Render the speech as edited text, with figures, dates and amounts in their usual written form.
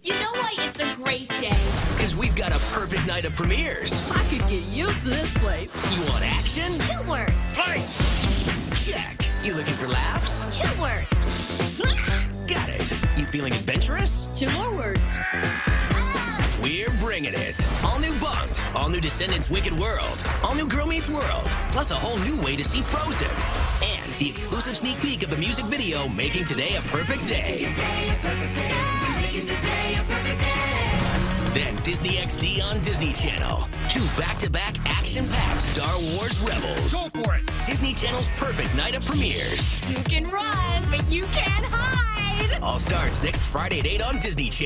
You know why it's a great day? Because we've got a perfect night of premieres. I could get used to this place. You want action? 2 words. Fight! Check. You looking for laughs? 2 words. Got it. You feeling adventurous? 2 more words. We're bringing it. All new Bunked. All new Descendants Wicked World. All new Girl Meets World. Plus a whole new way to see Frozen. And the exclusive sneak peek of the music video making today a perfect day. Then Disney XD on Disney Channel. 2 back-to-back action-packed Star Wars Rebels. Go for it. Disney Channel's perfect night of premieres. You can run, but you can't hide. All starts next Friday at 8 on Disney Channel.